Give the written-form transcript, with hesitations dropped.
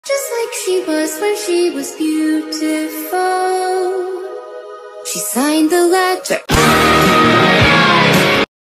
Just like she was when she was beautiful. She signed the letter.